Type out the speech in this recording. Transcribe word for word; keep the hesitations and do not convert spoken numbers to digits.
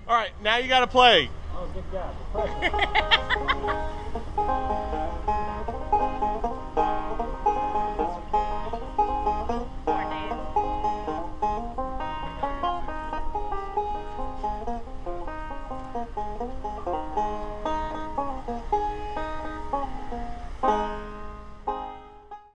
All right, now you got to play. Oh, good job. The pressure. Poor Dave.